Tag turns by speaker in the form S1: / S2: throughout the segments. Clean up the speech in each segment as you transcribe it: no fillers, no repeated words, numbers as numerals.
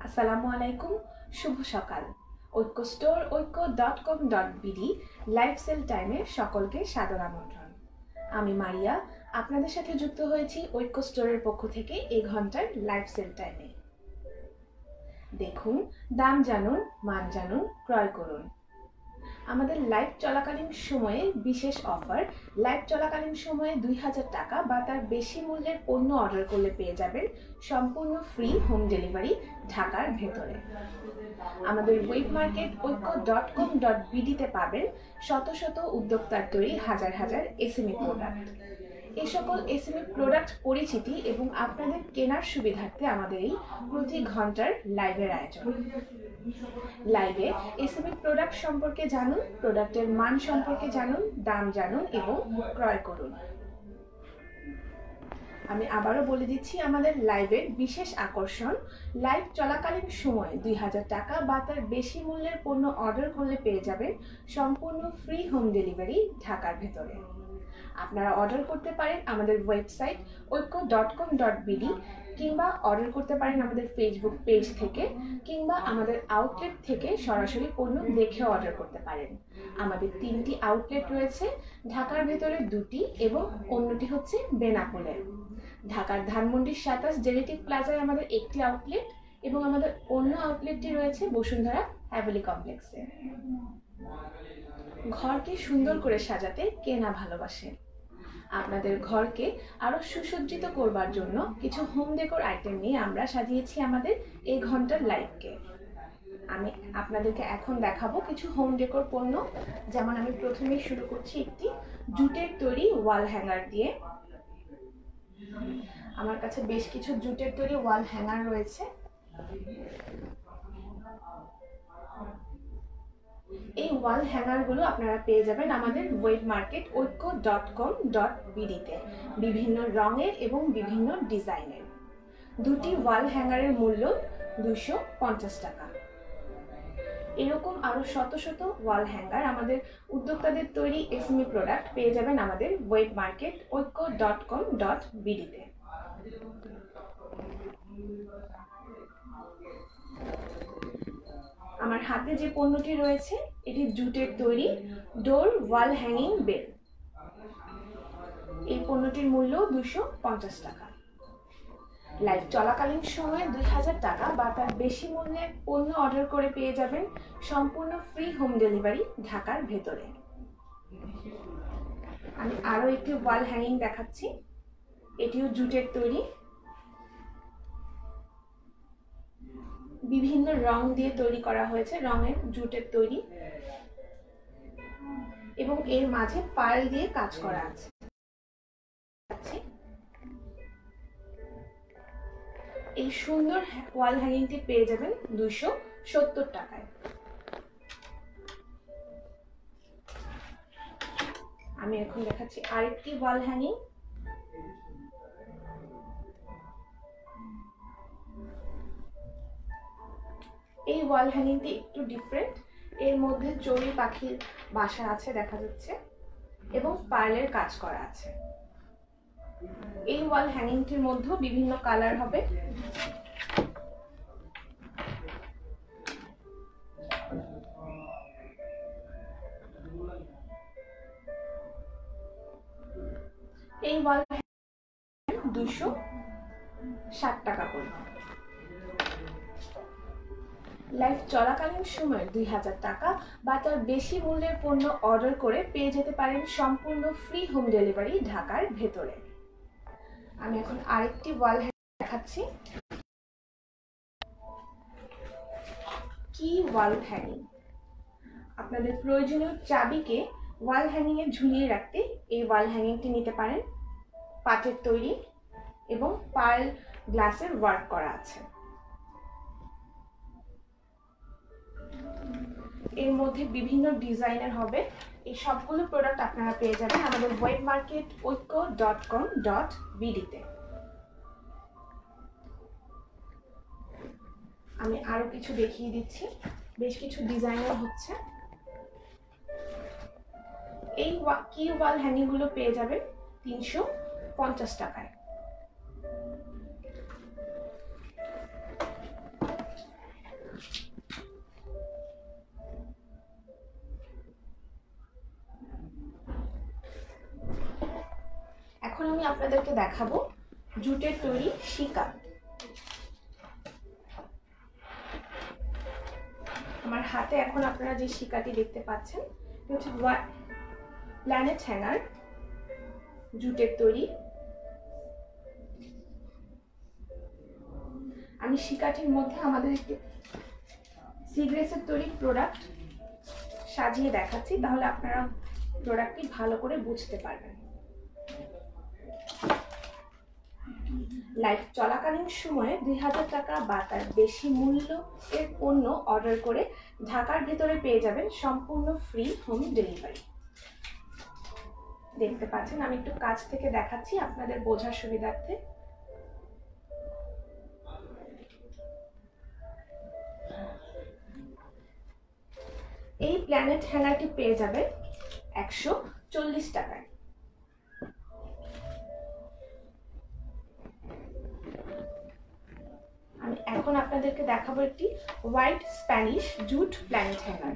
S1: আসসালামু আলাইকুম, শুভ সকাল। ঐক্য স্টোর ঐক্য.com.bd লাইভ সেল টাইমে সকলকে সাদর আমন্ত্রণ। আমি মারিয়া আপনাদের সাথে যুক্ত হয়েছি ঐক্য স্টোরের পক্ষ থেকে এই ঘন্টার লাইভ সেল টাইমে। দেখুন, দাম জানুন, মান জানুন, ক্রয় করুন। আমাদের লাইভ চলাকালীন সময়ে বিশেষ অফার। লাইভ চলাকালীন সময়ে 2000 টাকা বা তার বেশি মূল্যের পণ্য অর্ডার করলে পেয়ে যাবেন সম্পূর্ণ ফ্রি হোম ডেলিভারি ঢাকার ভেতরে। আমাদের ওয়েব মার্কেট ঐক্য.com.bd-তে পাবেন শত শত উদ্যোক্তার তৈরি হাজার হাজার এসএমই প্রোডাক্ট। এই সকল এসএমই প্রোডাক্ট পরিচিতি এবং আপনাদের কেনার সুবিধার্থে আমাদের এই প্রতি ঘন্টার লাইভের আয়োজন। লাইভে এসএমই প্রোডাক্ট সম্পর্কে জানুন, প্রোডাক্টের মান সম্পর্কে জানুন, দাম জানুন এবং ক্রয় করুন। আমি আবারও বলে দিচ্ছি, আমাদের লাইভের বিশেষ আকর্ষণ। লাইভ চলাকালীন সময়ে 2000 টাকা বা তার বেশি মূল্যের পণ্য অর্ডার করলে পেয়ে যাবেন সম্পূর্ণ ফ্রি হোম ডেলিভারি ঢাকার ভেতরে। আপনারা অর্ডার করতে পারেন আমাদের ওয়েবসাইট ঐক্য.com.bd কিংবা অর্ডার করতে পারেন আমাদের ফেসবুক পেজ থেকে কিংবা আমাদের আউটলেট থেকে সরাসরি পণ্য দেখে অর্ডার করতে পারেন। আমাদের 3টি আউটলেট রয়েছে, ঢাকার ভেতরে 2টি এবং অন্যটি হচ্ছে বেনাপোলে। ঢাকার ধানমন্ডির 27 জেনেটিক প্লাজায় আমাদের একটি আউটলেট এবং আমাদের অন্য আউটলেটটি রয়েছে বসুন্ধরা হ্যাভেলি কমপ্লেক্সে। ঘরকে সুন্দর করে সাজাতে কে না ভালোবাসে। আপনাদের ঘরকে আরো সুসজ্জিত করবার জন্য কিছু হোম ডেকোর আইটেম নিয়ে আমরা সাজিয়েছি আমাদের এই ঘন্টার লাইভকে। আমি আপনাদেরকে এখন দেখাবো কিছু হোম ডেকোর পণ্য। যেমন আমি প্রথমেই শুরু করছি একটি জুটের তৈরি ওয়াল হ্যাঙ্গার দিয়ে। আমার কাছে বেশ কিছু জুটের তৈরি ওয়াল হ্যাঙ্গার রয়েছে। এই ওয়াল হ্যাঙ্গার গুলো আপনারা পেয়ে যাবেন আমাদের ওয়েব মার্কেট ঐক্য.com.bd-তে বিভিন্ন রঙের এবং বিভিন্ন ডিজাইনের। 2টি ওয়াল হ্যাঙ্গারের মূল্য 250 টাকা। এরকম আরো শত শত ওয়াল হ্যাঙ্গার আমাদের উদ্যোক্তাদের তৈরি এসএমই প্রোডাক্ট পেয়ে যাবেন আমাদের ওয়েব মার্কেট ঐক্য.com.bd-তে। আমার হাতে যে পণ্যটি রয়েছে এটি জুটের তৈরি ডোর ওয়াল হ্যাঙ্গিং বেল। এই পণ্যটির মূল্য 250 টাকা। লাইভ চলাকালীন সময়ে 2000 টাকা বা তার বেশি মূল্যের পণ্য অর্ডার করে পেয়ে যাবেন সম্পূর্ণ ফ্রি হোম ডেলিভারি ঢাকার ভেতরে। আমি আরো একটি ওয়াল হ্যাঙ্গিং দেখাচ্ছি, এটিও জুটের তৈরি। বিভিন্ন রং দিয়ে তৈরি করা হয়েছে, রঙের জুটের তৈরি এবং এর মাঝে পার্ল দিয়ে কাজ করা আছে। এই সুন্দর ওয়াল হ্যাঙ্গিংটি পেয়ে যাবেন 270 টাকায়। আমি এখন দেখাচ্ছি আরেকটি ওয়াল হ্যাঙ্গিং। এই ওয়াল হ্যাঙ্গিংটি একটু ডিফারেন্ট, এর মধ্যে চড়ুই পাখির বাসা আছে দেখা যাচ্ছে এবং পার্লের কাজ করা আছে। এই ওয়াল হ্যাঙ্গিংটির মধ্যে বিভিন্ন কালার হবে। এই ওয়াল 260 টাকা করে। লাইভ চলাকালীন সময়ে 2000 টাকা বা তার বেশি মূল্যের পণ্য অর্ডার করে পেয়ে যেতে পারেন সম্পূর্ণ ফ্রি হোম ডেলিভারি ঢাকার ভেতরে। আমি এখন আরেকটি ওয়াল হ্যাঙ্গিং দেখাচ্ছি, কি ওয়াল হ্যাঙ্গিং। আপনাদের প্রয়োজনীয় চাবিকে ওয়াল হ্যাঙ্গিং এ ঝুলিয়ে রাখতে এই ওয়াল হ্যাঙ্গিংটি নিতে পারেন। পাটের তৈরি এবং পার্ল গ্লাসের ওয়ার্ক করা আছে। এর মধ্যে বিভিন্ন ডিজাইনের হবে। এই সবগুলো প্রোডাক্ট আপনারা পেয়ে যাবেন আমাদের ওয়েব মার্কেট ঐক্য.com.bd-তে। আমি আরো কিছু দেখিয়ে দিচ্ছি, বেশ কিছু ডিজাইনার হচ্ছে। এই কি ওয়াল হ্যাঙ্গিং গুলো পেয়ে যাবেন 350 টাকায়। আপনাদেরকে দেখাবো জুটের তৈরি শিকা। আমার হাতে এখন আপনারা যে শিকাটি দেখতে পাচ্ছেন হচ্ছে প্ল্যানেট হ্যাঙ্গার, জুটের তৈরি। আমি শিকাটির মধ্যে আমাদের একটি সিগ্রেসের তৈরি প্রোডাক্ট সাজিয়ে দেখাচ্ছি, তাহলে আপনারা প্রোডাক্টটি ভালো করে বুঝতে পারবেন। লাইভ চলাকালীন সময়ে 2000 টাকা বা তার বেশি মূল্য এর পণ্য অর্ডার করে ঢাকার ভেতরে পেয়ে যাবেন সম্পূর্ণ ফ্রি হোম ডেলিভারি। দেখতে পাচ্ছেন, আমি একটু কাছ থেকে দেখাচ্ছি আপনাদের বোঝার সুবিধার্থে। এই প্ল্যানেট হ্যাঙ্গারটি পেয়ে যাবেন 140 টাকায়। আমি এখন আপনাদেরকে দেখাবো একটি white Spanish jute planet hanger.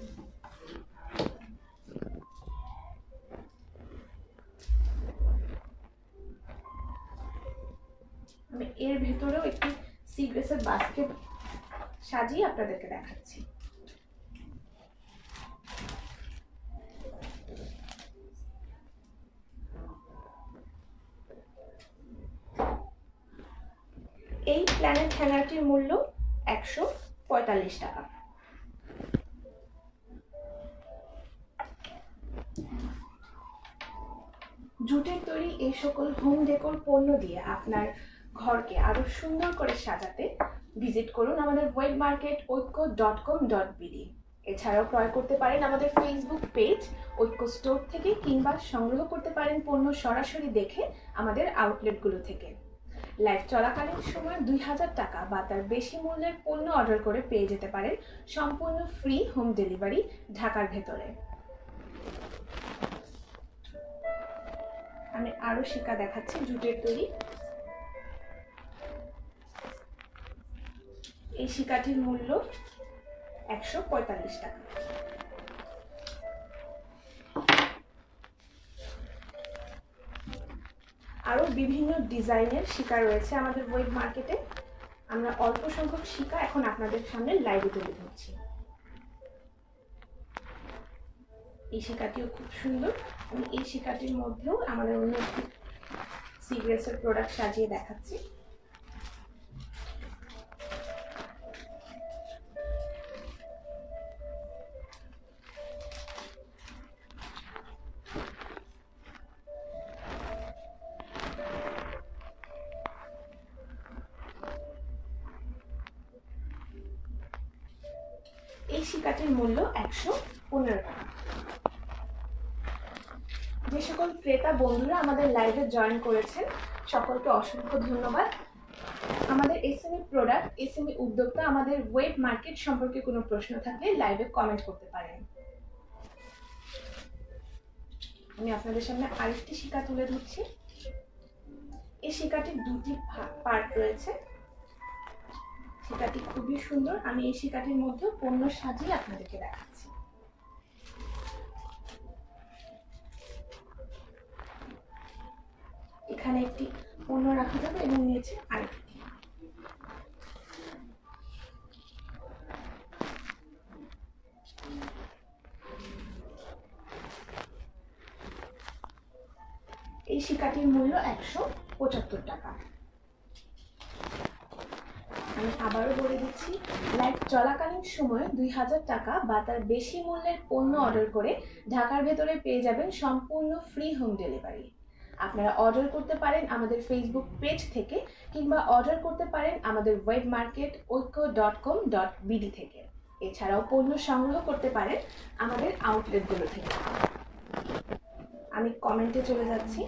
S1: আমি এর ভেতরেও একটি সিগ্রেসের বাস্কেট সাজিয়ে আপনাদেরকে দেখাচ্ছি। এই প্ল্যানেট হ্যাঙ্গারটির মূল্য 145 টাকা। জুটের তৈরি এই সকল হোম ডেকোর পণ্য দিয়ে আপনার ঘরকে আরো সুন্দর করে সাজাতে ভিজিট করুন আমাদের ওয়েব মার্কেট ঐক্য.com.bd। এছাড়াও ক্রয় করতে পারেন আমাদের ফেসবুক পেজ ঐক্য স্টোর থেকে, কিংবা সংগ্রহ করতে পারেন পণ্য সরাসরি দেখে আমাদের আউটলেটগুলো থেকে। লাইভ চলাকালীন সময় 2000 টাকা বা তার বেশি মূল্যের পণ্য অর্ডার করে পেয়ে যেতে পারেন সম্পূর্ণ ফ্রি হোম ডেলিভারি ঢাকার ভেতরে। আমি আরো শিকা দেখাচ্ছি জুটের তৈরি। এই শিকাটির মূল্য 145 টাকা। আরো বিভিন্ন ডিজাইনের শিকা রয়েছে আমাদের ওয়েব মার্কেটে। আমরা অল্প সংখ্যক শিকা এখন আপনাদের সামনে লাইভে তুলে ধরছি। এই শিকাটিও খুব সুন্দর। আমি এই শিকাটির মধ্যেও আমাদের অন্য একটি সিগ্রেসের প্রোডাক্ট সাজিয়ে দেখাচ্ছি। এই শিকাটির মূল্য 115 টাকা। যে সকল ক্রেতা বন্ধুরা আমাদের লাইভে জয়েন করেছেন সকলকে অসংখ্য ধন্যবাদ। আমাদের এসএমই প্রোডাক্ট, এসএমই উদ্যোক্তা, আমাদের ওয়েব মার্কেট সম্পর্কে কোনো প্রশ্ন থাকলে লাইভে কমেন্ট করতে পারেন। আমি আপনাদের সামনে আরেকটি শিকা তুলে ধরছি। এই শিকাটির দুটি পার্ট রয়েছে। শিকাটি খুবই সুন্দর। আমি এই শিকাটির মধ্যে পণ্য সাজিয়ে আপনাদেরকে দেখাচ্ছি। এখানে একটি পণ্য রাখা যাবে এবং নিচে আরেকটি। এই শিকাটির মূল্য 175 টাকা। আমি আবারও বলে দিচ্ছি, লাইভ চলাকালীন সময়ে 2000 টাকা বা তার বেশি মূল্যের পণ্য অর্ডার করে ঢাকার ভেতরে পেয়ে যাবেন সম্পূর্ণ ফ্রি হোম ডেলিভারি। আপনারা অর্ডার করতে পারেন আমাদের ফেসবুক পেজ থেকে, কিংবা অর্ডার করতে পারেন আমাদের ওয়েব মার্কেট ঐক্য.com.bd থেকে। এছাড়াও পণ্য সংগ্রহ করতে পারেন আমাদের আউটলেটগুলো থেকে। আমি কমেন্টে চলে যাচ্ছি।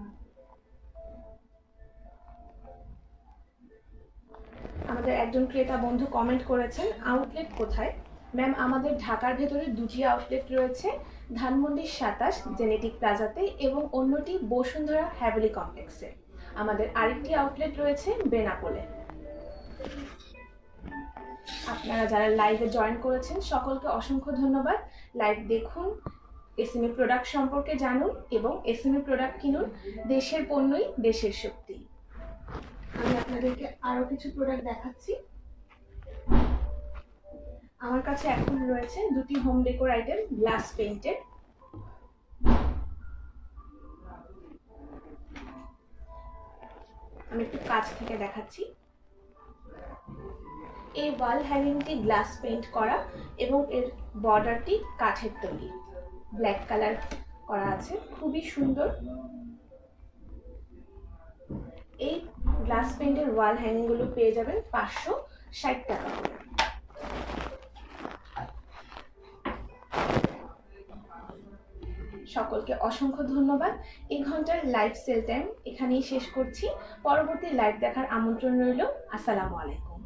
S1: আমাদের একজন ক্রেতা বন্ধু কমেন্ট করেছেন, আউটলেট কোথায়? ম্যাম, আমাদের ঢাকার ভেতরে দুটি আউটলেট রয়েছে, ধানমন্ডি 27 জেনেটিক প্লাজাতে এবং অন্যটি বসুন্ধরা হ্যাভেলি কমপ্লেক্সে। আমাদের আরেকটি আউটলেট রয়েছে বেনাপোলে। আপনারা যারা লাইভে জয়েন করেছেন সকলকে অসংখ্য ধন্যবাদ। লাইভ দেখুন, এসএমই প্রোডাক্ট সম্পর্কে জানুন এবং এসএমই প্রোডাক্ট কিনুন। দেশের পণ্যই দেশের শক্তি। আমি আপনাদেরকে আরো কিছু প্রোডাক্ট দেখাচ্ছি। আমার কাছে এখন রয়েছে দুটি হোম ডেকোর আইটেম গ্লাস পেইন্টের। আমি একটু কাছ থেকে দেখাচ্ছি। এই ওয়াল হ্যাঙ্গিংটি গ্লাস পেইন্ট করা এবং এর বর্ডারটি কাঠের তৈরি, ব্ল্যাক কালার করা আছে, খুবই সুন্দর। এই গ্লাস পেইন্টের ওয়াল হ্যাঙ্গিং গুলো পেয়ে যাবেন 560 টাকা করে। সকলকে অসংখ্য ধন্যবাদ। এই ঘন্টার লাইভ সেল টাইম এখানেই শেষ করছি। পরবর্তী লাইভ দেখার আমন্ত্রণ রইল। আসসালামু আলাইকুম।